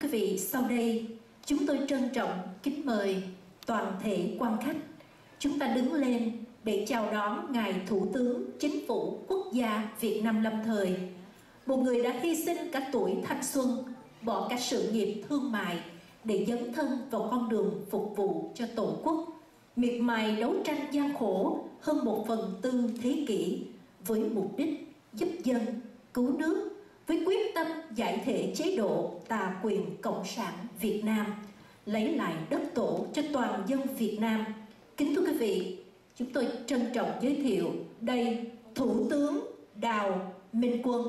vị, sau đây chúng tôi trân trọng kính mời toàn thể quan khách. Chúng ta đứng lên để chào đón Ngài Thủ tướng Chính phủ Quốc gia Việt Nam lâm thời, một người đã hy sinh cả tuổi thanh xuân, bỏ cả sự nghiệp thương mại để dấn thân vào con đường phục vụ cho Tổ quốc, miệt mài đấu tranh gian khổ hơn 1/4 thế kỷ với mục đích giúp dân, cứu nước, với quyết tâm giải thể chế độ tà quyền Cộng sản Việt Nam, lấy lại đất tổ cho toàn dân Việt Nam. Kính thưa quý vị, chúng tôi trân trọng giới thiệu đây Thủ tướng Đào Minh Quân.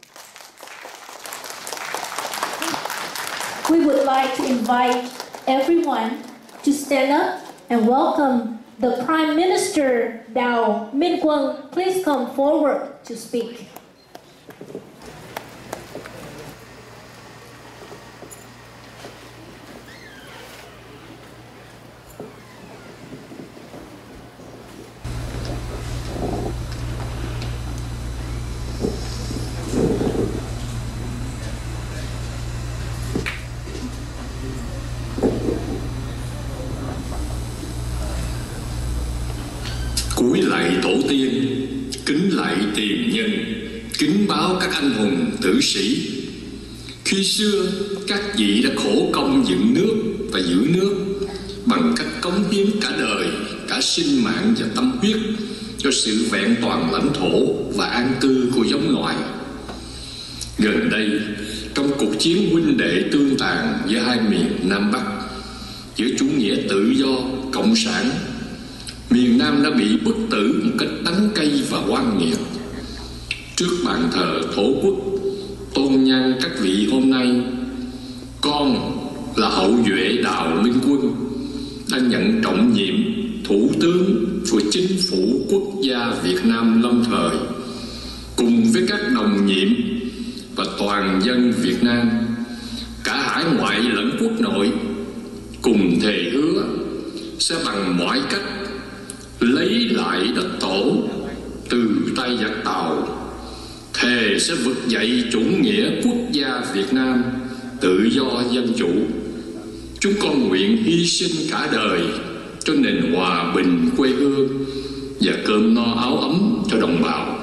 We would like to invite everyone to stand up and welcome the Prime Minister Đào Minh Quân. Please come forward to speak. Cúi lạy tổ tiên, kính lạy tiền nhân, kính báo các anh hùng tử sĩ. Khi xưa các vị đã khổ công dựng nước và giữ nước bằng cách cống hiến cả đời, cả sinh mạng và tâm huyết cho sự vẹn toàn lãnh thổ và an cư của giống loài. Gần đây, trong cuộc chiến huynh đệ tương tàn giữa hai miền Nam Bắc, giữa chủ nghĩa tự do, cộng sản, miền Nam đã bị bức tử một cách đắng cay và oan nghiệt. Trước bàn thờ Tổ quốc, tôn nhang các vị hôm nay, con là hậu duệ Đào Minh Quân đã nhận trọng nhiệm Thủ tướng của Chính phủ Quốc gia Việt Nam lâm thời, cùng với các đồng nhiệm và toàn dân Việt Nam, cả hải ngoại lẫn quốc nội, cùng thề hứa sẽ bằng mọi cách lấy lại đất tổ từ tay giặc Tàu, thề sẽ vực dậy chủ nghĩa quốc gia Việt Nam tự do dân chủ. Chúng con nguyện hy sinh cả đời cho nền hòa bình quê hương và cơm no áo ấm cho đồng bào.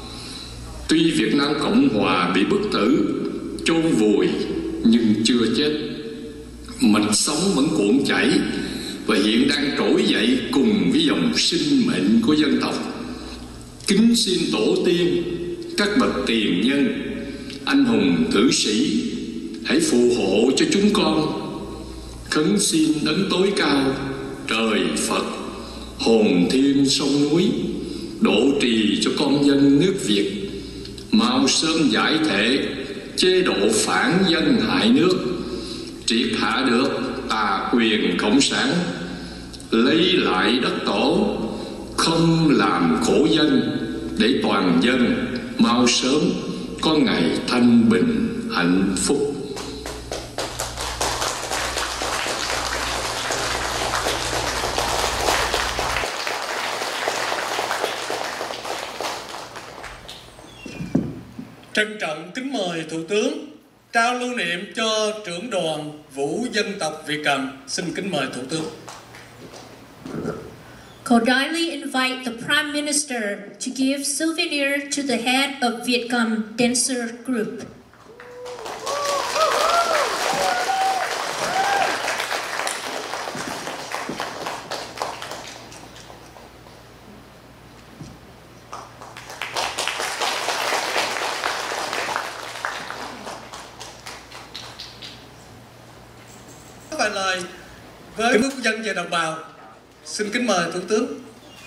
Tuy Việt Nam Cộng Hòa bị bức tử, chôn vùi nhưng chưa chết, mạch sống vẫn cuộn chảy và hiện đang trỗi dậy cùng với dòng sinh mệnh của dân tộc. Kính xin tổ tiên, các bậc tiền nhân, anh hùng tử sĩ hãy phù hộ cho chúng con. Khấn xin đấng tối cao, trời Phật, hồn thiên sông núi, độ trì cho con dân nước Việt, mau sớm giải thể chế độ phản dân hại nước, triệt hạ được tà quyền cộng sản, lấy lại đất tổ, không làm khổ dân, để toàn dân mau sớm có ngày thanh bình hạnh phúc. Trân trọng kính mời Thủ tướng trao lưu niệm cho trưởng đoàn Vũ dân tộc Việt Cầm. Xin kính mời Thủ tướng. Cordially invite the Prime Minister to give souvenir to the head of Vietcom Dancer Group. Vài lời với quốc dân và đồng bào. Xin kính mời Thủ tướng.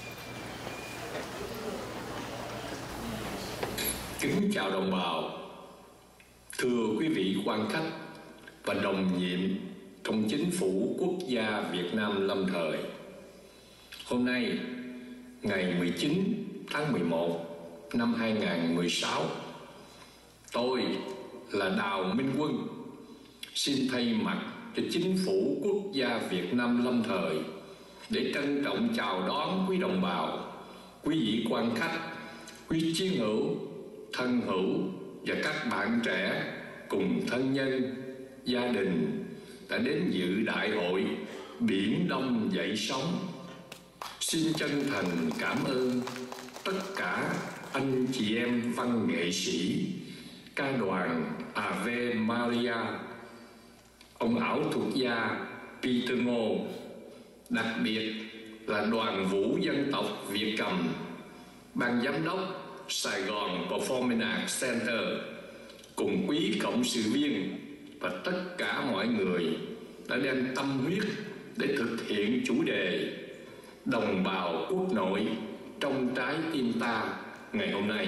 Kính chào đồng bào, thưa quý vị quan khách và đồng nhiệm trong Chính phủ Quốc gia Việt Nam lâm thời. Hôm nay, ngày 19 tháng 11 năm 2016, tôi là Đào Minh Quân xin thay mặt cho Chính phủ Quốc gia Việt Nam lâm thời để trân trọng chào đón quý đồng bào, quý vị quan khách, quý chiến hữu, thân hữu và các bạn trẻ cùng thân nhân gia đình đã đến dự đại hội Biển Đông Dậy Sóng. Xin chân thành cảm ơn tất cả anh chị em văn nghệ sĩ, ca đoàn Ave Maria, ông ảo thuật gia Peter Ngô, đặc biệt là đoàn vũ dân tộc Việt Cầm, ban giám đốc Sài Gòn Performing Arts Center, cùng quý cộng sự viên và tất cả mọi người đã đem tâm huyết để thực hiện chủ đề Đồng bào quốc nội trong trái tim ta ngày hôm nay.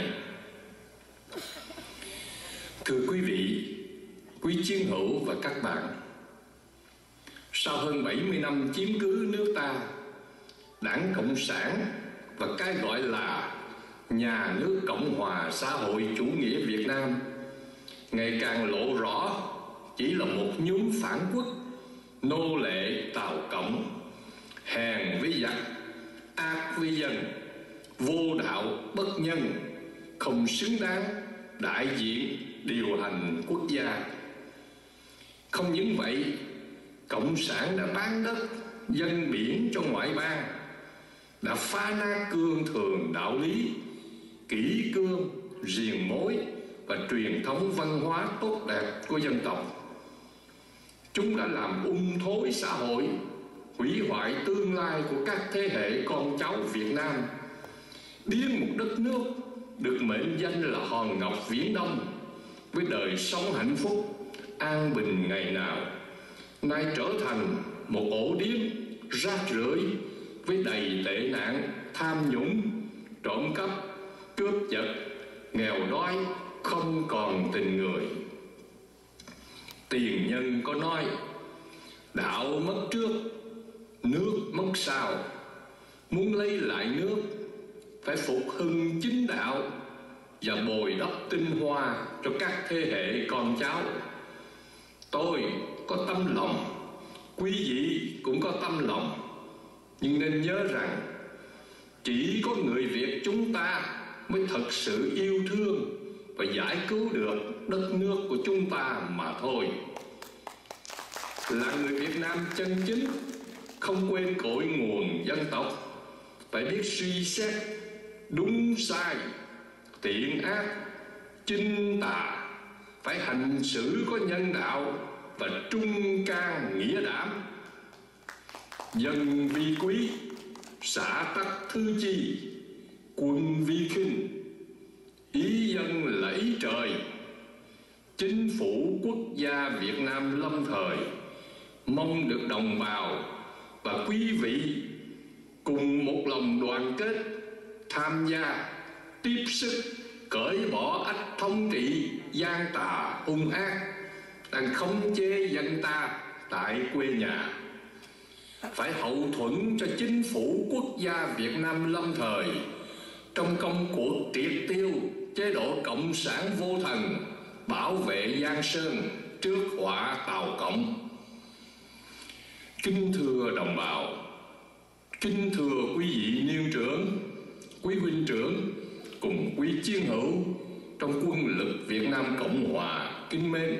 Thưa quý vị, quý chiến hữu và các bạn, sau hơn 70 năm chiếm cứ nước ta, Đảng Cộng sản và cái gọi là Nhà nước Cộng hòa xã hội chủ nghĩa Việt Nam ngày càng lộ rõ chỉ là một nhóm phản quốc, nô lệ Tàu Cộng, hèn với giặc, ác với dân, vô đạo bất nhân, không xứng đáng đại diện điều hành quốc gia. Không những vậy, Cộng sản đã bán đất, dân biển cho ngoại bang, đã phá nát cương thường đạo lý, kỷ cương, riêng mối và truyền thống văn hóa tốt đẹp của dân tộc. Chúng đã làm thối xã hội, hủy hoại tương lai của các thế hệ con cháu Việt Nam, biến một đất nước được mệnh danh là hòn ngọc Viễn Đông với đời sống hạnh phúc, an bình ngày nào, nay trở thành một ổ điếm rác rưởi với đầy tệ nạn tham nhũng, trộm cắp, cướp giật, nghèo đói, không còn tình người. Tiền nhân có nói, đạo mất trước, nước mất sau. Muốn lấy lại nước, phải phục hưng chính đạo và bồi đắp tinh hoa cho các thế hệ con cháu. Tôi có tấm lòng, quý vị cũng có tâm lòng, nhưng nên nhớ rằng chỉ có người Việt chúng ta mới thật sự yêu thương và giải cứu được đất nước của chúng ta mà thôi. Là người Việt Nam chân chính, không quên cội nguồn dân tộc, phải biết suy xét đúng sai, thiện ác, chinh tà, phải hành xử có nhân đạo và trung can nghĩa đảm. Dân vi quý, xã tắc thứ chi, quân vi khinh, ý dân là ý trời. Chính phủ quốc gia Việt Nam lâm thời mong được đồng bào và quý vị cùng một lòng đoàn kết tham gia tiếp sức cởi bỏ ách thống trị gian tà hung ác đang khống chế dân ta tại quê nhà. Phải hậu thuẫn cho chính phủ quốc gia Việt Nam lâm thời trong công cuộc triệt tiêu chế độ cộng sản vô thần, bảo vệ Giang Sơn trước họa Tàu Cộng. Kính thưa đồng bào, kính thưa quý vị niên trưởng, quý huynh trưởng cùng quý chiến hữu trong quân lực Việt Nam Cộng Hòa kính mến.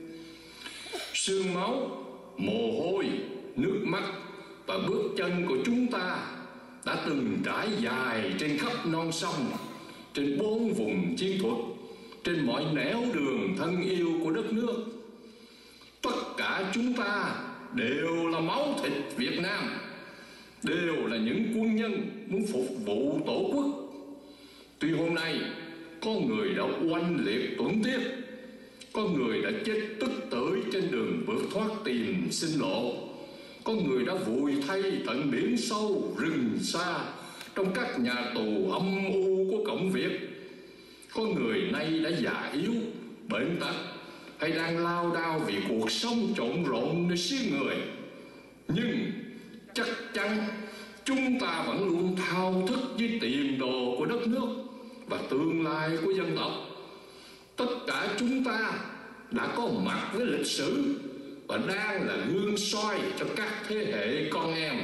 Xương máu, mồ hôi, nước mắt và bước chân của chúng ta đã từng trải dài trên khắp non sông, trên 4 vùng chiến thuật, trên mọi nẻo đường thân yêu của đất nước. Tất cả chúng ta đều là máu thịt Việt Nam, đều là những quân nhân muốn phục vụ Tổ quốc. Tuy hôm nay có người đã oanh liệt tuẫn tiết, có người đã chết tức tưởi trên đường vượt thoát tìm sinh lộ, có người đã vùi thay tận biển sâu rừng xa trong các nhà tù âm u của Cộng Việt, có người nay đã già yếu, bệnh tật hay đang lao đao vì cuộc sống trộn rộn nơi xứ người. Nhưng chắc chắn chúng ta vẫn luôn thao thức với tiền đồ của đất nước và tương lai của dân tộc. Tất cả chúng ta đã có mặt với lịch sử và đang là gương soi cho các thế hệ con em.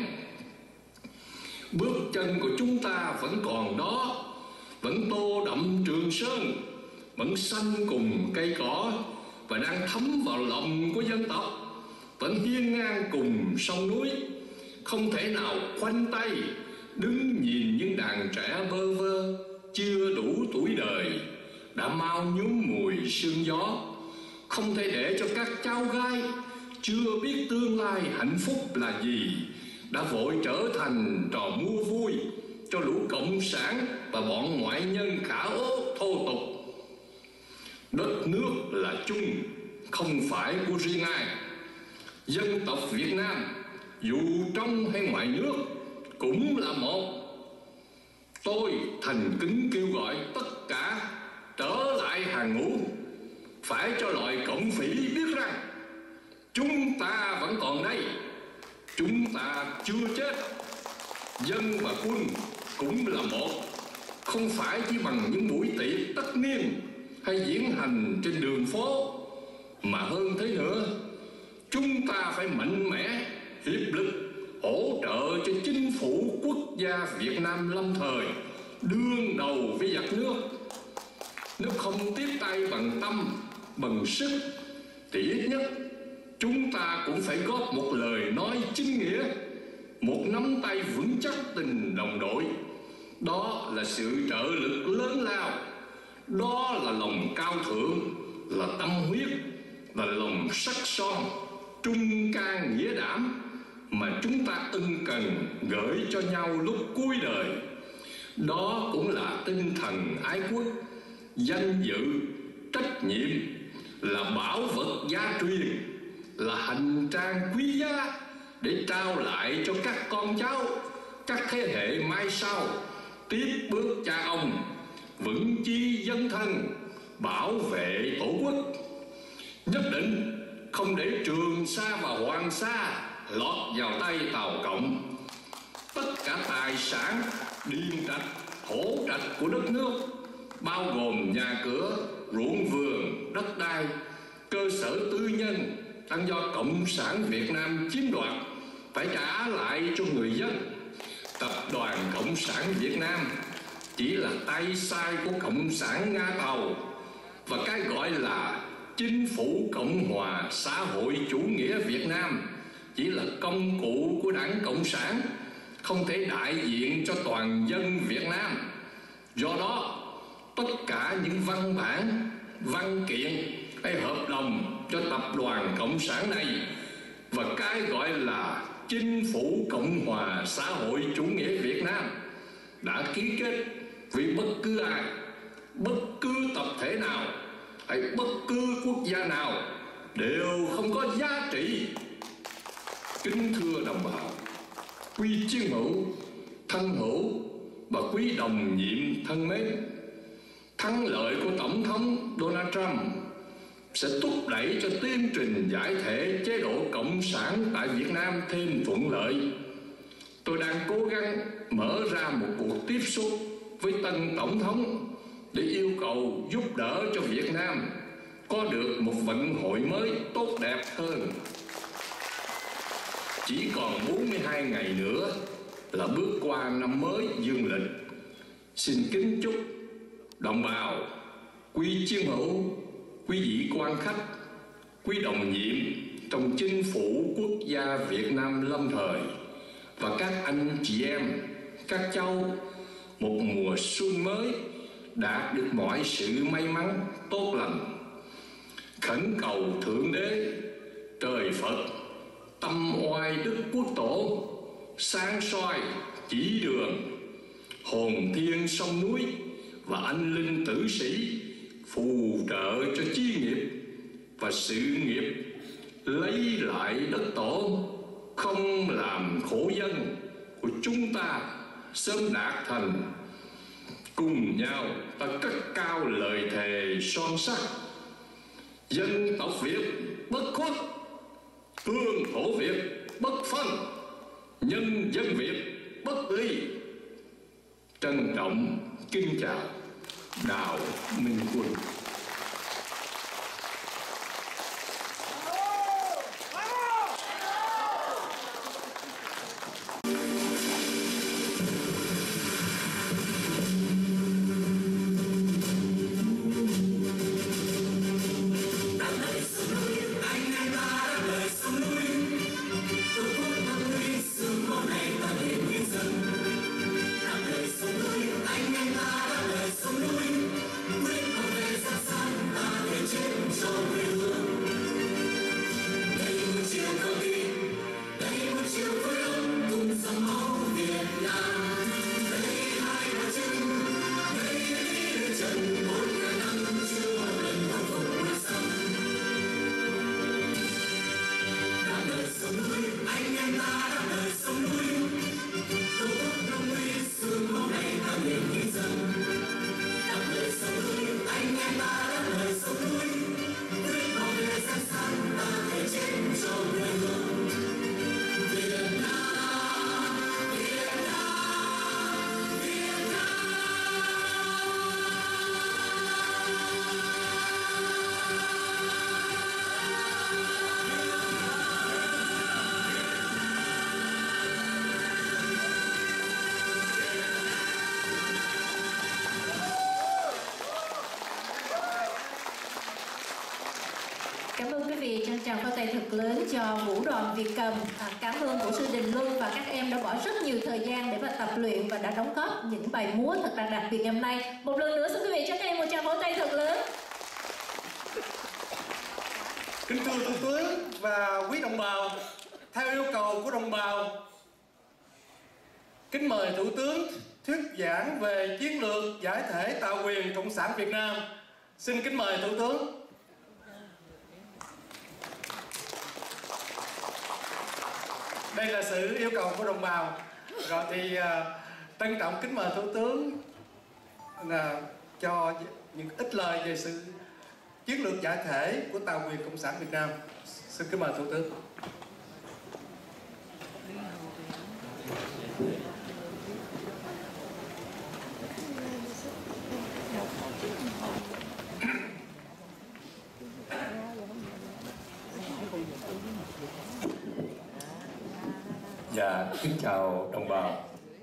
Bước chân của chúng ta vẫn còn đó, vẫn tô đậm Trường Sơn, vẫn xanh cùng cây cỏ, và đang thấm vào lòng của dân tộc vẫn hiên ngang cùng sông núi, không thể nào khoanh tay đứng nhìn những đàn trẻ bơ vơ chưa đủ tuổi đời đã mau nhuốm mùi sương gió. Không thể để cho các cháu gái chưa biết tương lai hạnh phúc là gì đã vội trở thành trò mua vui cho lũ cộng sản và bọn ngoại nhân khả ố thô tục. Đất nước là chung, không phải của riêng ai. Dân tộc Việt Nam dù trong hay ngoài nước cũng là một. Tôi thành kính kêu gọi tất cả trở lại hàng ngũ, phải cho loài cộng phỉ biết rằng chúng ta vẫn còn đây, chúng ta chưa chết. Dân và quân cũng là một, không phải chỉ bằng những buổi tiệc tất niên hay diễn hành trên đường phố, mà hơn thế nữa, chúng ta phải mạnh mẽ hiệp lực hỗ trợ cho chính phủ quốc gia Việt Nam lâm thời đương đầu với giặc nước. Nếu không tiếp tay bằng tâm, bằng sức, thì ít nhất chúng ta cũng phải góp một lời nói chính nghĩa, một nắm tay vững chắc tình đồng đội. Đó là sự trợ lực lớn lao, đó là lòng cao thượng, là tâm huyết, là lòng sắc son, trung can nghĩa đảm mà chúng ta ân cần gửi cho nhau lúc cuối đời. Đó cũng là tinh thần ái quốc, danh dự, trách nhiệm, là bảo vật gia truyền, là hành trang quý giá để trao lại cho các con cháu, các thế hệ mai sau tiếp bước cha ông, vững chí dấn thân, bảo vệ tổ quốc. Nhất định không để Trường Sa và Hoàng Sa lọt vào tay Tàu Cộng. Tất cả tài sản, điền trạch, thổ trạch của đất nước, bao gồm nhà cửa, ruộng vườn, đất đai, cơ sở tư nhân đang do Cộng sản Việt Nam chiếm đoạt, phải trả lại cho người dân. Tập đoàn Cộng sản Việt Nam chỉ là tay sai của Cộng sản Nga Tàu, và cái gọi là Chính phủ Cộng hòa xã hội chủ nghĩa Việt Nam chỉ là công cụ của Đảng Cộng sản, không thể đại diện cho toàn dân Việt Nam. Do đó, tất cả những văn bản, văn kiện hay hợp đồng cho tập đoàn Cộng sản này và cái gọi là Chính phủ Cộng hòa xã hội chủ nghĩa Việt Nam đã ký kết với bất cứ ai, bất cứ tập thể nào hay bất cứ quốc gia nào đều không có giá trị. Kính thưa đồng bào, quý chiến hữu, thân hữu và quý đồng nhiệm thân mến, thắng lợi của Tổng thống Donald Trump sẽ thúc đẩy cho tiến trình giải thể chế độ Cộng sản tại Việt Nam thêm thuận lợi. Tôi đang cố gắng mở ra một cuộc tiếp xúc với tân Tổng thống để yêu cầu giúp đỡ cho Việt Nam có được một vận hội mới tốt đẹp hơn. Chỉ còn 42 ngày nữa là bước qua năm mới dương lịch. Xin kính chúc đồng bào, quý chiến hữu, quý vị quan khách, quý đồng nhiệm trong Chính phủ quốc gia Việt Nam lâm thời và các anh chị em, các cháu một mùa xuân mới đạt được mọi sự may mắn tốt lành. Khẩn cầu Thượng Đế, trời Phật, tâm oai Đức Quốc Tổ sáng soi chỉ đường, hồn thiên sông núi và anh linh tử sĩ phù trợ cho chí nghiệp và sự nghiệp lấy lại đất tổ, không làm khổ dân của chúng ta sớm đạt thành. Cùng nhau ta cất cao lời thề son sắt: dân tộc Việt bất khuất, hương thổ Việt bất phân, nhân dân Việt bất ly. Trân trọng kính chào Đào Minh Quân. thật lớn cho Vũ đoàn Việt Cầm. Cảm ơn Vũ sư Đình Luân và các em đã bỏ rất nhiều thời gian để mà tập luyện và đã đóng góp những bài múa thật là đặc biệt ngày hôm nay. Một lần nữa xin quý vị cho các em một tràng vỗ tay thật lớn. Kính thưa Thủ tướng và quý đồng bào, theo yêu cầu của đồng bào, kính mời Thủ tướng thuyết giảng về chiến lược giải thể tạo quyền Cộng sản Việt Nam. Xin kính mời Thủ tướng. Đây là sự yêu cầu của đồng bào. Rồi thì trân trọng kính mời Thủ tướng là cho những ít lời về sự chiến lược giải thể của tạo quyền Cộng sản Việt Nam. Xin kính mời Thủ tướng. Dạ, kính chào đồng bào.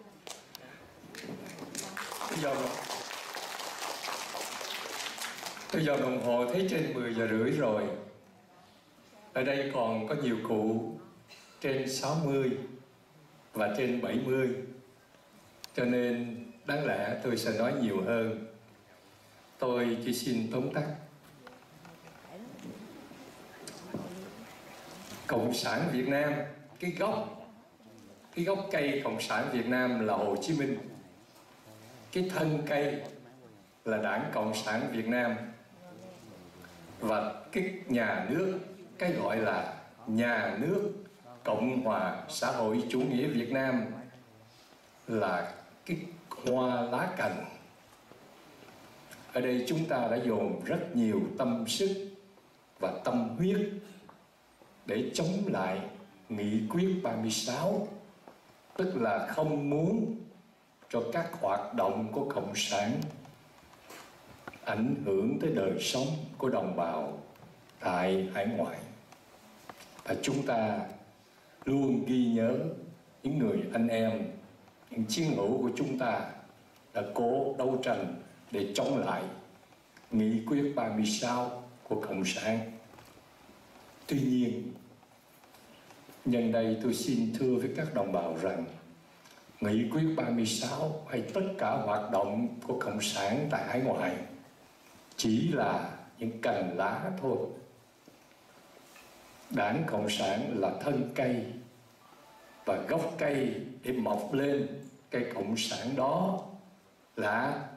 Bây giờ đồng hồ thấy trên 10 giờ rưỡi rồi. Ở đây còn có nhiều cụ trên 60 và trên 70, cho nên đáng lẽ tôi sẽ nói nhiều hơn. Tôi chỉ xin tóm tắt. Cộng sản Việt Nam, cái gốc cây Cộng sản Việt Nam là Hồ Chí Minh. Cái thân cây là Đảng Cộng sản Việt Nam. Và cái nhà nước, cái gọi là nhà nước Cộng hòa xã hội chủ nghĩa Việt Nam là cái hoa lá cành. Ở đây chúng ta đã dồn rất nhiều tâm sức và tâm huyết để chống lại nghị quyết 36, tức là không muốn cho các hoạt động của Cộng sản ảnh hưởng tới đời sống của đồng bào tại hải ngoại. Và chúng ta luôn ghi nhớ những người anh em, những chiến hữu của chúng ta đã cố đấu tranh để chống lại nghị quyết 36 của Cộng sản. Tuy nhiên, nhân đây tôi xin thưa với các đồng bào rằng nghị quyết 36 hay tất cả hoạt động của Cộng sản tại hải ngoại chỉ là những cành lá thôi. Đảng Cộng sản là thân cây và gốc cây để mọc lên cây Cộng sản đó là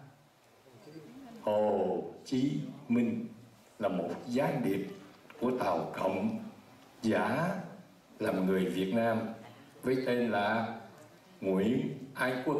Hồ Chí Minh, là một gián điệp của Tàu Cộng giả làm người Việt Nam với tên là Nguyễn Ái Quốc.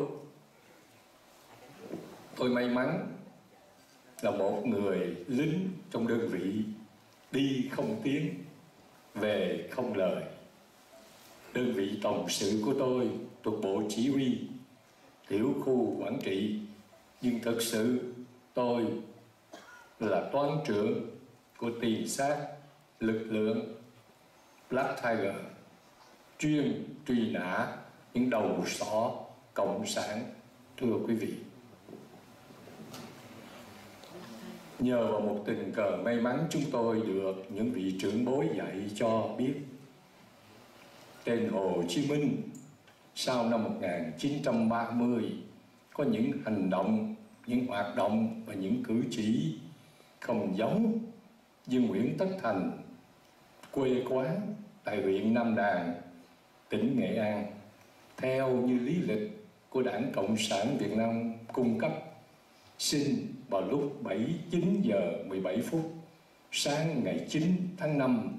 Tôi may mắn là một người lính trong đơn vị đi không tiếng, về không lời. Đơn vị tổng sự của tôi thuộc Bộ Chỉ huy tiểu khu Quảng Trị, nhưng thực sự tôi là toán trưởng của tiền sát lực lượng Black Tiger, chuyên truy nã những đầu sỏ cộng sản. Thưa quý vị, nhờ vào một tình cờ may mắn, chúng tôi được những vị trưởng bối dạy cho biết tên Hồ Chí Minh sau năm 1930 có những hành động, những hoạt động và những cử chỉ không giống như Nguyễn Tất Thành, quê quán tại huyện Nam Đàn, tỉnh Nghệ An, theo như lý lịch của Đảng Cộng sản Việt Nam cung cấp, sinh vào lúc 9 giờ 17 phút sáng ngày 9 tháng 5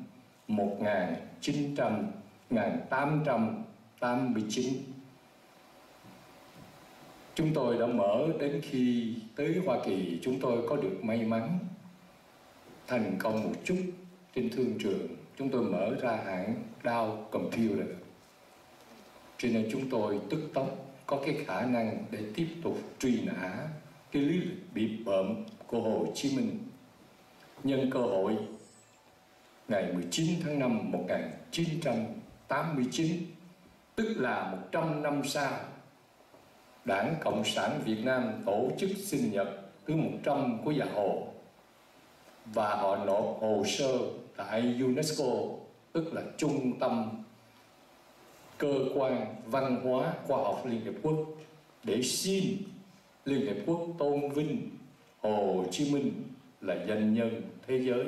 1889. Chúng tôi đã mở đến khi tới Hoa Kỳ, chúng tôi có được may mắn thành công một chút trên thương trường. Chúng tôi mở ra hãng Dow Computer, cho nên chúng tôi tức tốc có cái khả năng để tiếp tục truy nã cái lý lịch bị bợm của Hồ Chí Minh. Nhân cơ hội, ngày 19 tháng 5 1989, tức là 100 năm sau, Đảng Cộng sản Việt Nam tổ chức sinh nhật thứ 100 của Dạ Hồ, và họ nộp hồ sơ tại UNESCO tức là trung tâm cơ quan văn hóa khoa học Liên Hiệp Quốc, để xin Liên Hiệp Quốc tôn vinh Hồ Chí Minh là danh nhân thế giới.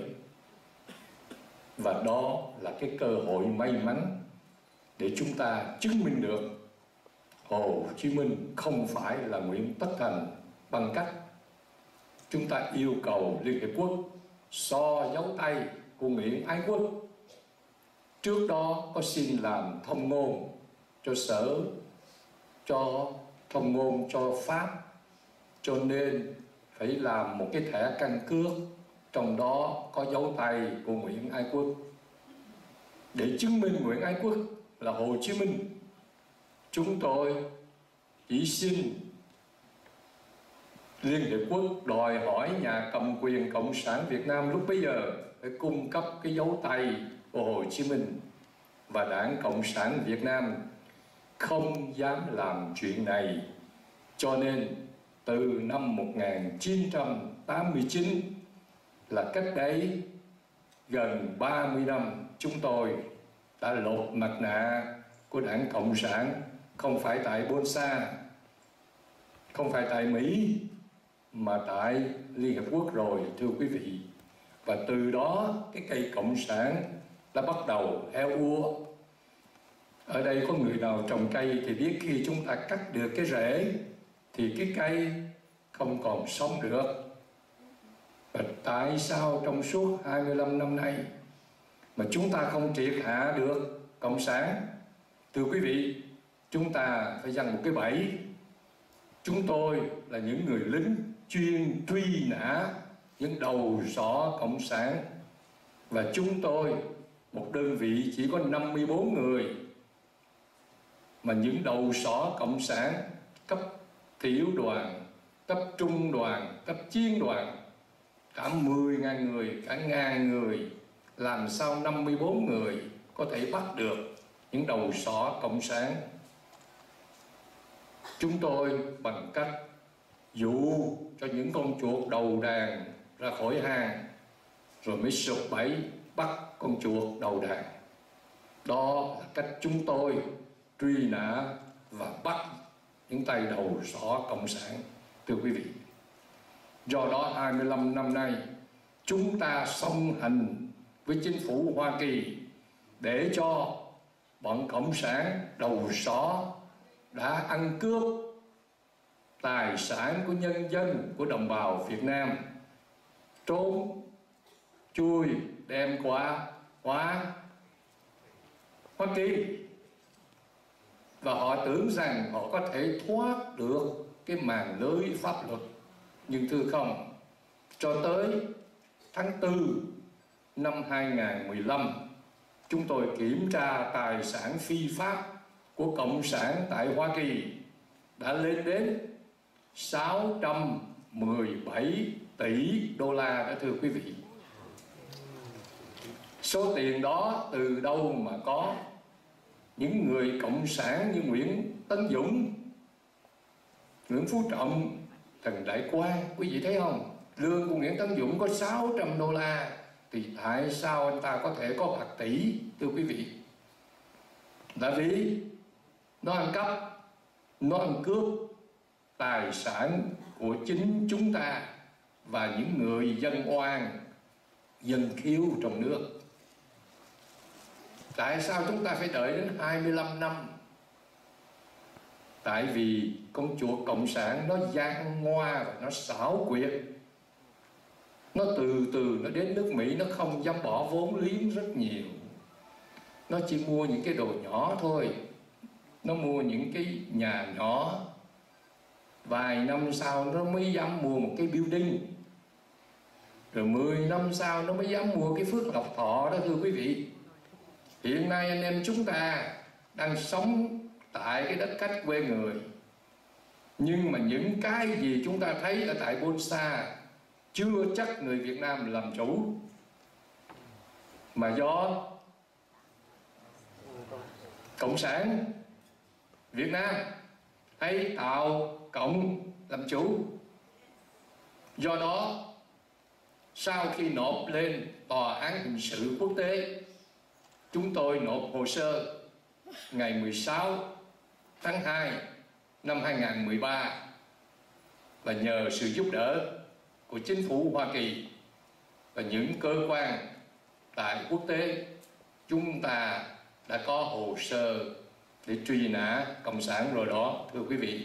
Và đó là cái cơ hội may mắn để chúng ta chứng minh được Hồ Chí Minh không phải là Nguyễn Tất Thành, bằng cách chúng ta yêu cầu Liên Hiệp Quốc so dấu tay của Nguyễn Ái Quốc. Trước đó có xin làm thông ngôn cho Sở, cho thông ngôn cho Pháp, cho nên phải làm một cái thẻ căn cước trong đó có dấu tay của Nguyễn Ái Quốc, để chứng minh Nguyễn Ái Quốc là Hồ Chí Minh. Chúng tôi chỉ xin Liên Hiệp Quốc đòi hỏi nhà cầm quyền Cộng sản Việt Nam lúc bấy giờ phải cung cấp cái dấu tay của Hồ Chí Minh, và Đảng Cộng sản Việt Nam không dám làm chuyện này. Cho nên từ năm 1989 là cách đấy gần 30 năm, chúng tôi đã lột mặt nạ của Đảng Cộng sản, không phải tại Bonsa, không phải tại Mỹ, mà tại Liên Hợp Quốc rồi, thưa quý vị. Và từ đó cái cây Cộng sản đã bắt đầu héo úa. Ở đây có người nào trồng cây thì biết khi chúng ta cắt được cái rễ thì cái cây không còn sống được. Và tại sao trong suốt 25 năm nay mà chúng ta không triệt hạ được Cộng sản? Thưa quý vị, chúng ta phải dằn một cái bẫy. Chúng tôi là những người lính chuyên truy nã những đầu sỏ Cộng sản, và chúng tôi một đơn vị chỉ có 54 người, mà những đầu sỏ Cộng sản cấp tiểu đoàn, cấp trung đoàn, cấp chiến đoàn cả 10.000 người, cả 1.000 người, làm sao 54 người có thể bắt được những đầu sỏ Cộng sản? Chúng tôi bằng cách dụ cho những con chuột đầu đàn ra khỏi hang, rồi mới sụp bẫy bắt con chuột đầu đàn. Đó là cách chúng tôi truy nã và bắt những tay đầu sỏ Cộng sản, thưa quý vị. Do đó 25 năm nay chúng ta song hành với chính phủ Hoa Kỳ để cho bọn Cộng sản đầu sỏ đã ăn cướp tài sản của nhân dân, của đồng bào Việt Nam, trốn chui đem qua Hoa Kỳ, và họ tưởng rằng họ có thể thoát được cái màn lưới pháp luật. Nhưng thưa không, cho tới tháng 4 năm 2015, chúng tôi kiểm tra tài sản phi pháp của Cộng sản tại Hoa Kỳ đã lên đến 617 tỷ đô la đó, thưa quý vị. Số tiền đó từ đâu mà có? Những người Cộng sản như Nguyễn Tấn Dũng, Nguyễn Phú Trọng, Trần Đại Quang, quý vị thấy không? Lương của Nguyễn Tấn Dũng có 600 đô la, thì tại sao anh ta có thể có bạc tỷ, thưa quý vị? Là vì nó ăn cắp, nó ăn cướp tài sản của chính chúng ta và những người dân oan, dân khiếu trong nước. Tại sao chúng ta phải đợi đến 25 năm? Tại vì con chuột Cộng sản nó gian ngoa và nó xảo quyệt. Nó từ từ nó đến nước Mỹ, nó không dám bỏ vốn liếng rất nhiều. Nó chỉ mua những cái đồ nhỏ thôi. Nó mua những cái nhà nhỏ. Vài năm sau nó mới dám mua một cái building. Rồi 10 năm sau nó mới dám mua cái Phước Lộc Thọ đó, thưa quý vị. Hiện nay anh em chúng ta đang sống tại cái đất khách quê người, nhưng mà những cái gì chúng ta thấy ở tại Bonsa chưa chắc người Việt Nam làm chủ, mà do Cộng sản Việt Nam hay Tàu Cộng làm chủ. Do đó sau khi nộp lên Tòa án Hình sự Quốc tế chúng tôi nộp hồ sơ ngày 16 tháng 2 năm 2013 và nhờ sự giúp đỡ của chính phủ Hoa Kỳ và những cơ quan tại quốc tế, chúng ta đã có hồ sơ để truy nã cộng sản rồi đó, thưa quý vị.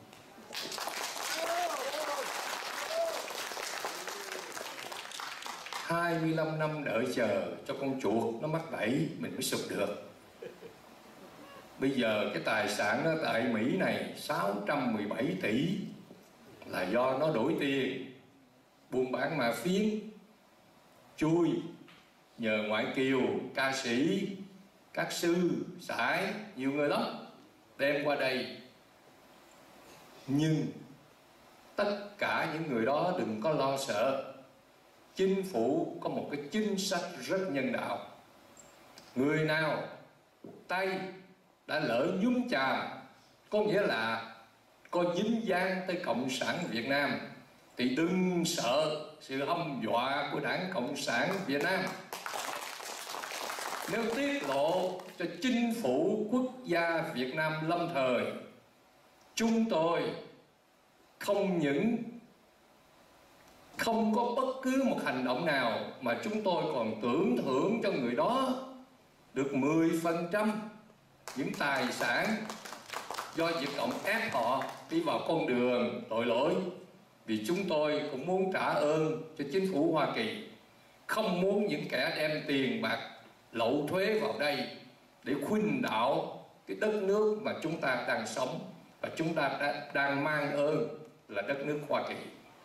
"25 năm đợi chờ cho con chuột nó mắc bẫy mình mới sụp được." Bây giờ cái tài sản đó tại Mỹ này 617 tỷ là do nó đổi tiền, buôn bán mà phiến, chui, nhờ ngoại kiều, ca sĩ, các sư, sãi, nhiều người lắm đem qua đây. Nhưng tất cả những người đó đừng có lo sợ. Chính phủ có một cái chính sách rất nhân đạo. Người nào tay đã lỡ nhúng chàm, có nghĩa là có dính dáng tới Cộng sản Việt Nam, thì đừng sợ sự hăm dọa của Đảng Cộng sản Việt Nam. Nếu tiết lộ cho chính phủ quốc gia Việt Nam lâm thời, chúng tôi không những không có bất cứ một hành động nào mà chúng tôi còn tưởng thưởng cho người đó được 10% những tài sản do Việt Cộng ép họ đi vào con đường tội lỗi. Vì chúng tôi cũng muốn trả ơn cho chính phủ Hoa Kỳ, không muốn những kẻ đem tiền bạc lậu thuế vào đây để khuynh đảo cái đất nước mà chúng ta đang sống và chúng ta đang mang ơn là đất nước Hoa Kỳ.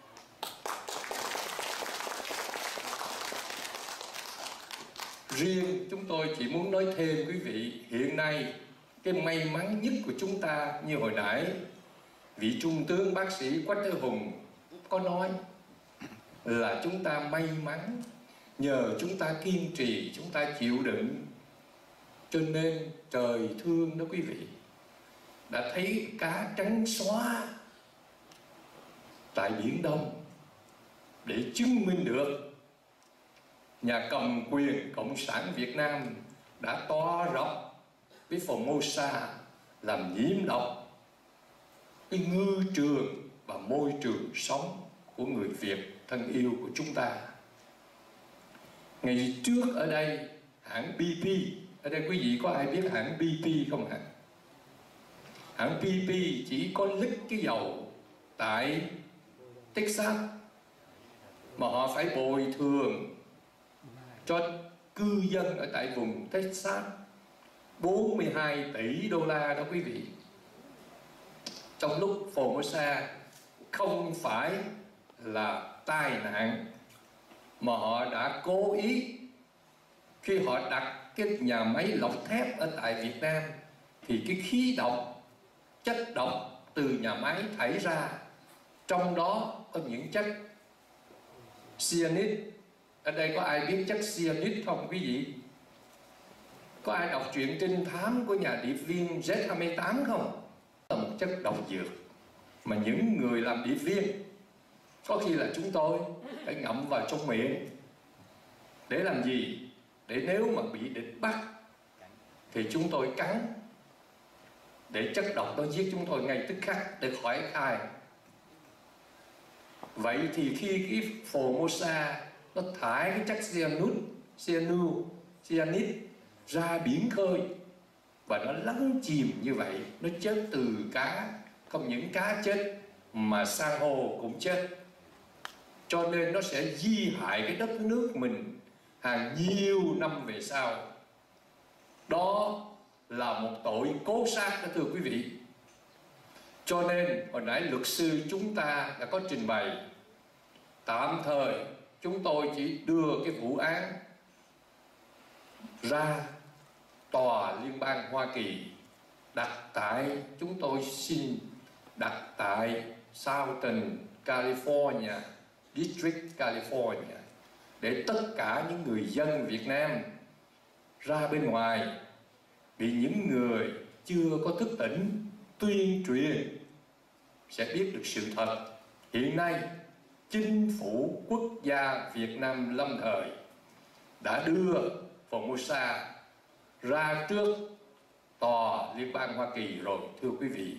Riêng chúng tôi chỉ muốn nói thêm quý vị, hiện nay cái may mắn nhất của chúng ta như hồi nãy vị Trung tướng bác sĩ Quách Thế Hùng có nói là chúng ta may mắn nhờ chúng ta kiên trì, chúng ta chịu đựng, cho nên trời thương đó quý vị. Đã thấy cá trắng xóa tại Biển Đông để chứng minh được nhà cầm quyền Cộng sản Việt Nam đã to rộng với Formosa làm nhiễm độc cái ngư trường và môi trường sống của người Việt thân yêu của chúng ta. Ngày trước ở đây hãng BP, ở đây quý vị có ai biết hãng BP không hả? Hãng BP chỉ có lít cái dầu tại Texas mà họ phải bồi thường cho cư dân ở tại vùng Texas 42 tỷ đô la đó quý vị. Trong lúc Formosa không phải là tai nạn mà họ đã cố ý, khi họ đặt cái nhà máy lọc thép ở tại Việt Nam thì cái khí độc, chất độc từ nhà máy thải ra, trong đó có những chất cyanide. Ở đây có ai biết chất cyanide không quý vị? Có ai đọc truyện trinh thám của nhà điệp viên Z28 không? Là một chất độc dược mà những người làm điệp viên, có khi là chúng tôi, phải ngậm vào trong miệng. Để làm gì? Để nếu mà bị địch bắt thì chúng tôi cắn, để chất độc nó giết chúng tôi ngay tức khắc để khỏi khai. Vậy thì khi cái Formosa nó thải cái chất cyanide ra biển khơi và nó lắng chìm như vậy, nó chết từ cá, không những cá chết mà san hô cũng chết, cho nên nó sẽ di hại cái đất nước mình hàng nhiều năm về sau. Đó là một tội cố sát đó thưa quý vị. Cho nên hồi nãy luật sư chúng ta đã có trình bày, tạm thời chúng tôi chỉ đưa cái vụ án ra tòa liên bang Hoa Kỳ, đặt tại, chúng tôi xin đặt tại Southern California, District California, để tất cả những người dân Việt Nam ra bên ngoài bị những người chưa có thức tỉnh tuyên truyền sẽ biết được sự thật. Hiện nay chính phủ quốc gia Việt Nam lâm thời đã đưa Formosa ra trước tòa Liên bang Hoa Kỳ rồi, thưa quý vị.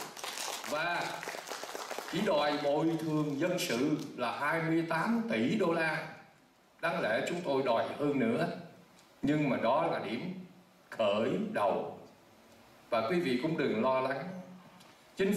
Và chỉ đòi bồi thường dân sự là 28 tỷ đô la. Đáng lẽ chúng tôi đòi hơn nữa, nhưng mà đó là điểm khởi đầu. Và quý vị cũng đừng lo lắng. Chính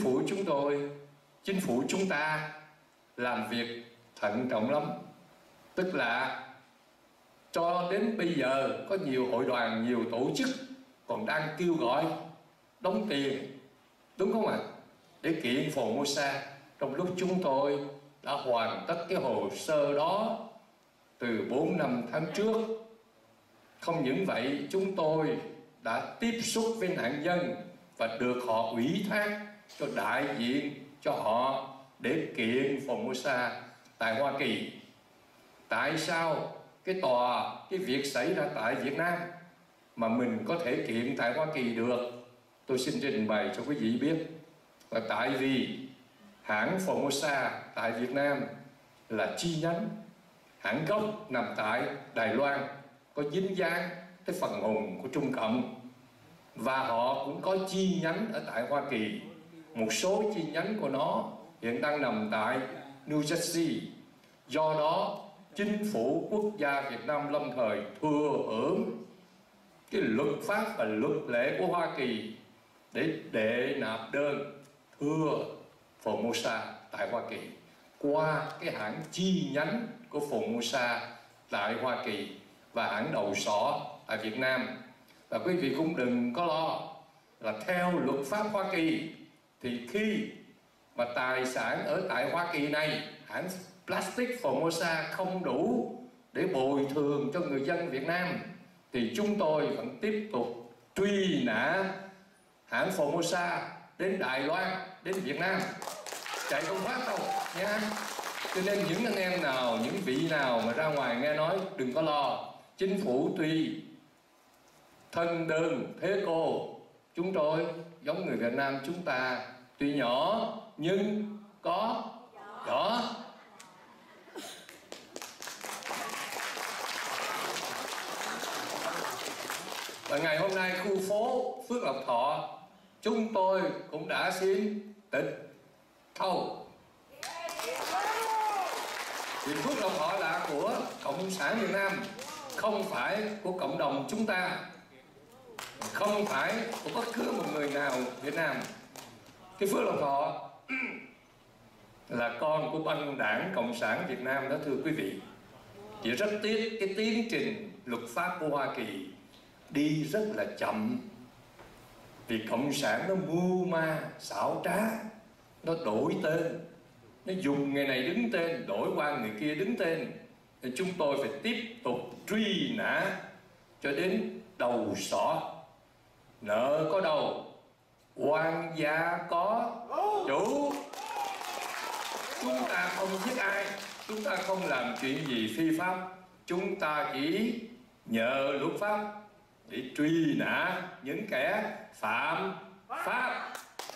phủ chúng ta làm việc thận trọng lắm. Tức là cho đến bây giờ có nhiều hội đoàn, nhiều tổ chức còn đang kêu gọi đóng tiền, đúng không ạ? Để kiện Formosa, trong lúc chúng tôi đã hoàn tất cái hồ sơ đó từ 4-5 tháng trước. Không những vậy, chúng tôi đã tiếp xúc với nạn nhân và được họ ủy thác cho đại diện cho họ để kiện Formosa tại Hoa Kỳ. Tại sao cái việc xảy ra tại Việt Nam mà mình có thể kiện tại Hoa Kỳ được? Tôi xin trình bày cho quý vị biết là tại vì hãng Formosa tại Việt Nam là chi nhánh, hãng gốc nằm tại Đài Loan, có dính dáng tới phần hồn của Trung Cộng, và họ cũng có chi nhánh ở tại Hoa Kỳ. Một số chi nhánh của nó hiện đang nằm tại New Jersey. Do đó, chính phủ quốc gia Việt Nam lâm thời thừa hưởng cái luật pháp và luật lệ của Hoa Kỳ để đệ nạp đơn thưa Formosa tại Hoa Kỳ qua cái hãng chi nhánh của Formosa tại Hoa Kỳ và hãng đầu sỏ tại Việt Nam. Và quý vị cũng đừng có lo là theo luật pháp Hoa Kỳ thì khi mà tài sản ở tại Hoa Kỳ này, hãng Plastic Formosa không đủ để bồi thường cho người dân Việt Nam, thì chúng tôi vẫn tiếp tục truy nã hãng Formosa đến Đài Loan, đến Việt Nam, chạy không thoát đâu nha. Cho nên những anh em nào, những vị nào mà ra ngoài nghe nói đừng có lo. Chính phủ tuy thân đơn thế cô, chúng tôi giống người Việt Nam chúng ta tuy nhỏ nhưng có rõ. Và ngày hôm nay khu phố Phước Lộc Thọ chúng tôi cũng đã xin tịch thu. Vì Phước Lộc Thọ là của Cộng sản Việt Nam, không phải của cộng đồng chúng ta, không phải của bất cứ một người nào Việt Nam. Cái Phước Lộc Thọ là con của băng đảng Cộng sản Việt Nam đó, thưa quý vị. Chỉ rất tiếc cái tiến trình luật pháp của Hoa Kỳ đi rất là chậm, vì Cộng sản nó mưu ma xảo trá, nó đổi tên, nó dùng người này đứng tên đổi qua người kia đứng tên. Thì chúng tôi phải tiếp tục truy nã cho đến đầu sỏ. Nợ có đầu, quan gia có chủ. Chúng ta không giết ai, chúng ta không làm chuyện gì phi pháp, chúng ta chỉ nhờ luật pháp để truy nã những kẻ phạm pháp.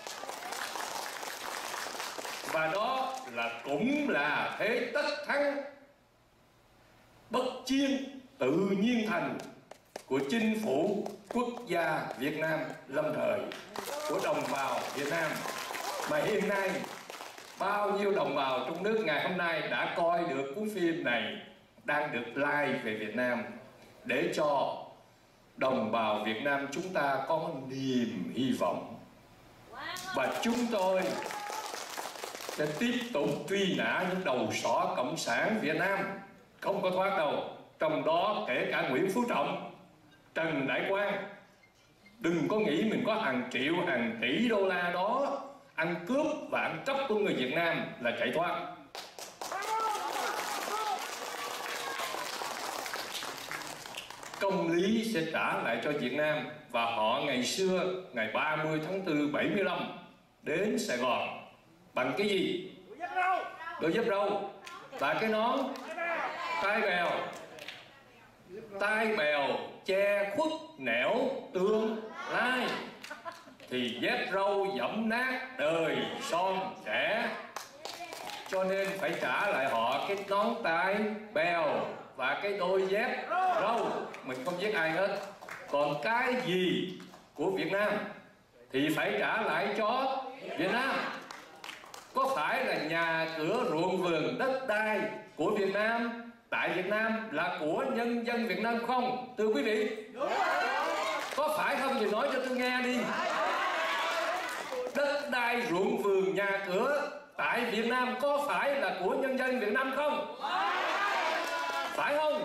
Và đó cũng là thế tất thắng bất chiên tự nhiên thành của chính phủ quốc gia Việt Nam lâm thời, của đồng bào Việt Nam. Mà hiện nay bao nhiêu đồng bào trong nước ngày hôm nay đã coi được cuốn phim này, đang được live về Việt Nam, để cho đồng bào Việt Nam chúng ta có niềm hy vọng. Và chúng tôi sẽ tiếp tục truy nã những đầu sỏ Cộng sản Việt Nam không có thoát đâu, trong đó kể cả Nguyễn Phú Trọng, Trần Đại Quang. Đừng có nghĩ mình có hàng triệu, hàng tỷ đô la đó ăn cướp và ăn cắp của người Việt Nam là chạy thoát. Công lý sẽ trả lại cho Việt Nam. Và họ ngày xưa, ngày 30 tháng 4 75 đến Sài Gòn bằng cái gì? Đôi dép râu và cái nón tai bèo che khuất nẻo tương lai, thì dép râu dẫm nát đời son trẻ. Cho nên phải trả lại họ cái nón tai bèo và cái đôi dép râu. Mình không giết ai hết, Còn cái gì của Việt Nam thì phải trả lại cho Việt Nam. Có phải là nhà cửa, ruộng vườn, đất đai của Việt Nam tại Việt Nam là của nhân dân Việt Nam không, thưa quý vị? Có phải không thì nói cho tôi nghe đi. Đất đai, ruộng vườn, nhà cửa tại Việt Nam có phải là của nhân dân Việt Nam không? Phải không?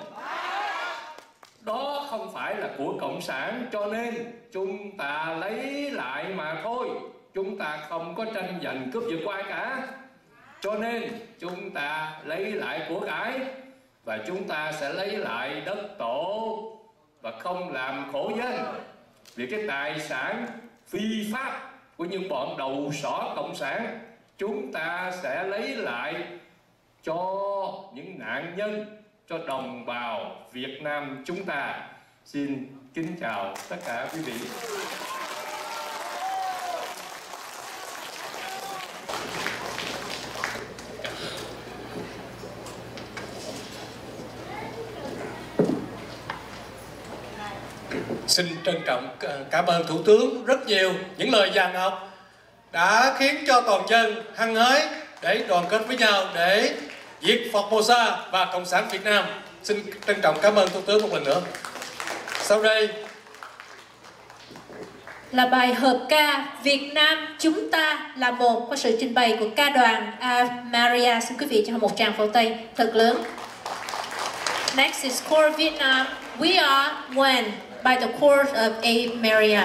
Đó không phải là của Cộng sản, cho nên chúng ta lấy lại mà thôi. Chúng ta không có tranh giành cướp giật của ai cả. Cho nên chúng ta lấy lại của cải và chúng ta sẽ lấy lại đất tổ và không làm khổ dân. Vì cái tài sản phi pháp của những bọn đầu sỏ cộng sản chúng ta sẽ lấy lại cho những nạn nhân, cho đồng bào Việt Nam chúng ta. Xin kính chào tất cả quý vị. Xin trân trọng cảm ơn Thủ tướng rất nhiều. Những lời dàn học đã khiến cho toàn dân hăng hái để đoàn kết với nhau để diệt Formosa và Cộng sản Việt Nam. Xin trân trọng cảm ơn Thủ tướng một lần nữa. Sau đây là bài hợp ca Việt Nam chúng ta là một, qua sự trình bày của ca đoàn Maria. Xin quý vị cho một tràng pháo tay thật lớn. Next is Core Vietnam, We Are One by the chorus of A. Maria.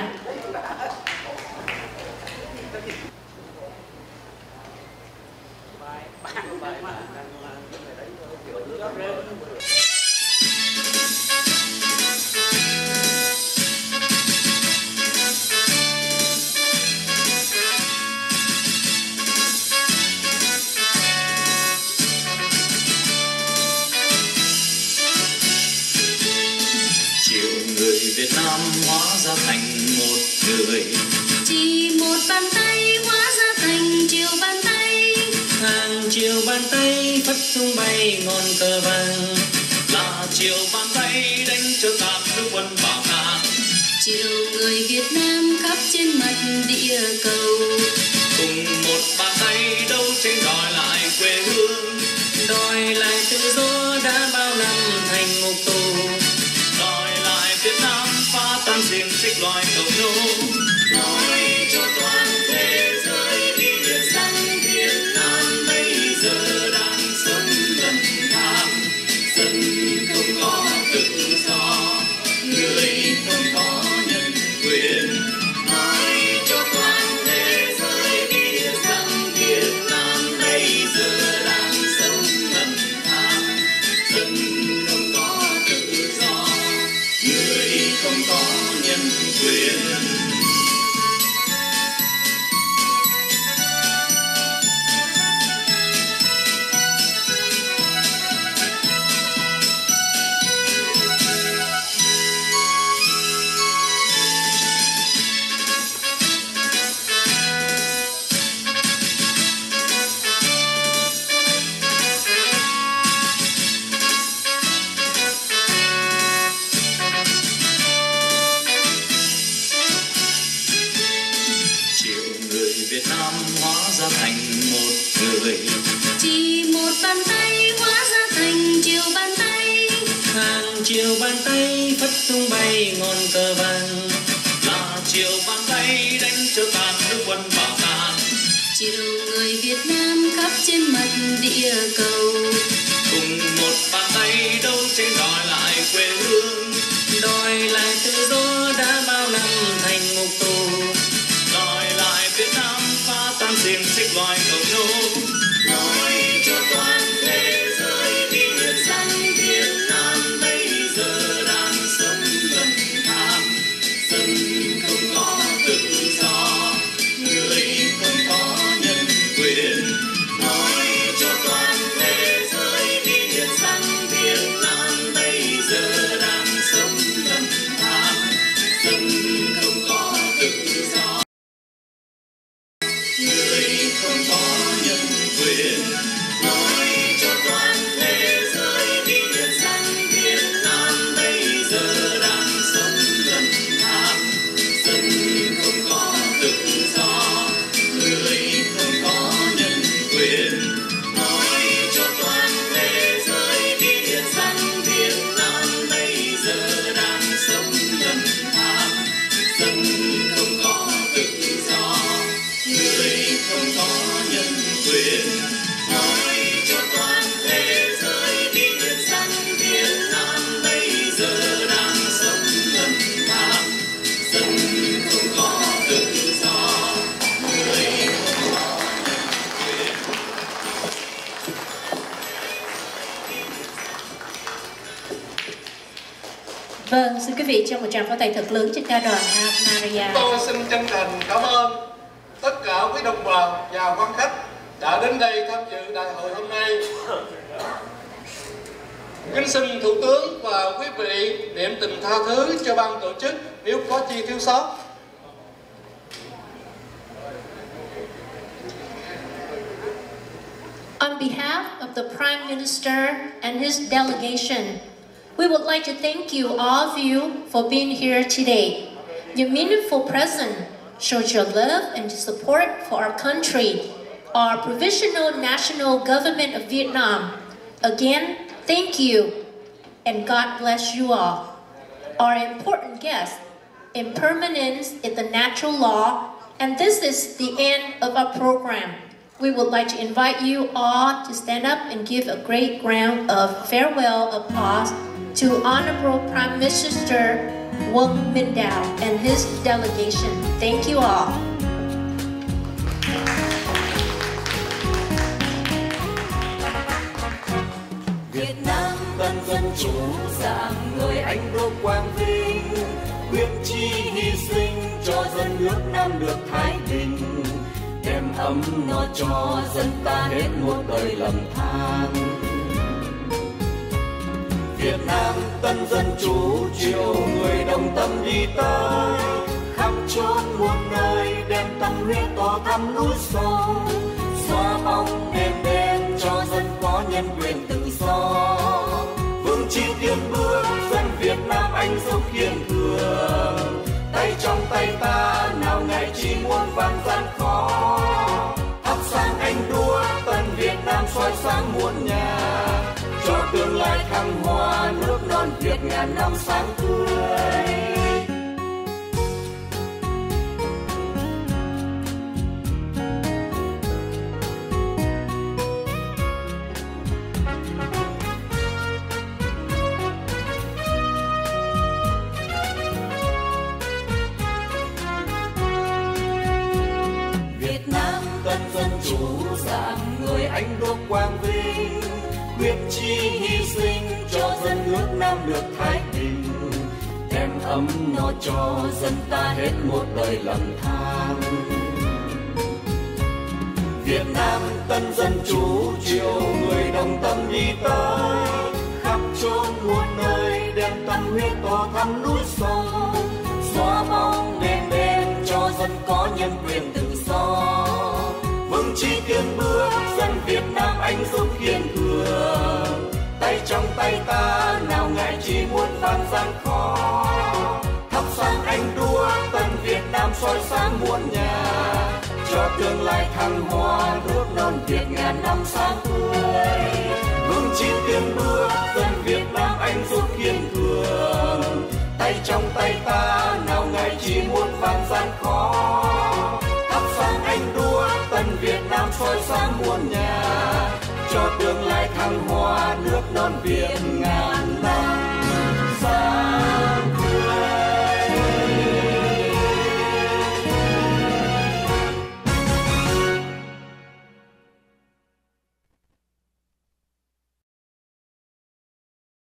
Việt Nam hóa ra thành một người, chỉ một bàn tay hóa ra thành triệu bàn tay, hàng triệu bàn tay phất tung bay ngọn cờ vàng, là triệu bàn tay đánh cho tàn nước quân Bảo Tàng. triệu người Việt Nam khắp trên mặt địa cầu, cùng một bàn tay đấu tranh đòi lại quê hương, đòi lại tự do đã bao năm thành ngục tù, đòi lại Việt Nam phá tan xiềng xích loài cộng nô. nói cho toàn thế giới biết rằng Việt Nam bây giờ đang sống lầm than, dân không có tự do, người không có nhân quyền. Nói cho toàn thế giới biết rằng Việt Nam bây giờ đang sống lầm than, dân không có tự do, người không có nhân quyền. Việt Nam hóa ra thành một người, chỉ một bàn tay hóa ra thành triệu bàn tay, hàng triệu bàn tay phất tung bay ngọn cờ vàng, là triệu bàn tay đánh cho tàn nước quân Bảo Tàng. triệu người Việt Nam khắp trên mặt địa cầu, cùng một bàn tay đấu tranh đòi lại quê hương, đòi lại tự do đã bao năm thành ngục tù, đòi lại Việt Nam phá tan xiềng xích loài cộng nô. nói cho toàn thế giới biết rằng Việt Nam bây giờ đang sống lầm than, dân không có tự do, người không có nhân quyền. Nói cho toàn thế giới biết rằng Việt Nam bây giờ đang sống lầm than, dân không có tự do, người không có nhân Vâng, xin quý vị cho một tràng pháo tay thật lớn cho ca đoàn Maria. Tôi xin chân thành cảm ơn tất cả quý đồng bào và quan khách đã đến đây tham dự đại hội hôm nay. Kính xin Thủ tướng và quý vị niệm tình tha thứ cho ban tổ chức nếu có chi thiếu sót. On behalf of the Prime Minister and his delegation, we would like to thank you, all of you, for being here today. Your meaningful presence shows your love and support for our country, our Provisional National Government of Vietnam. Again, thank you, and God bless you all. Our important guest, impermanence is the natural law, and this is the end of our program. We would like to invite you all to stand up and give a great round of farewell applause to Honorable Prime Minister Nguyen Minh Dao and his delegation. Thank you all. Việt Nam tân dân chủ dạng người anh đô quang vinh, quyết chí hy sinh cho dân nước Nam được thái bình, đem ấm no cho dân ta hết một đời lầm than. Việt Nam tân dân chủ triệu người đồng tâm đi tới, khắp chốn muôn nơi đem tâm huyết tỏ thắm núi sông, xóa bóng đêm đen cho dân có nhân quyền tự do. Vững chí tiến bước dân Việt Nam anh dũng kiên cường, tay trong tay ta nào ngại chi muôn vàn gian khó. Thắp sáng anh đua tân Việt Nam soi sáng muôn nhà, cho tương lai thăng hoa nước non Việt ngàn năm sáng tươi. Việt Nam tân dân chủ dạng người anh đô quang vinh, quyết chí hy sinh cho dân nước Nam được thái bình, đem ấm no cho dân ta hết một đời lầm than. Việt Nam tân dân chủ triệu người đồng tâm đi tới, khắp chốn muôn nơi đem tâm huyết tỏ thắm núi sông, xóa bóng đêm đen cho dân có nhân quyền tự do. Vững chí tiến bước dân Việt Nam anh dũng kiên cường, tay trong tay ta nào ngại chi muôn vàn gian khó. Thắp sáng anh đua tân Việt Nam soi sáng muôn nhà, cho tương lai thăng hoa nước non Việt ngàn năm sáng tươi. Vững chí tiến bước dân Việt Nam anh dũng kiên cường, tay trong tay ta nào ngại chi muôn vàn gian khó. Thắp sáng anh đua tân Việt Nam soi sáng muôn nhà, cho tương lai thăng hoa nước non Việt ngàn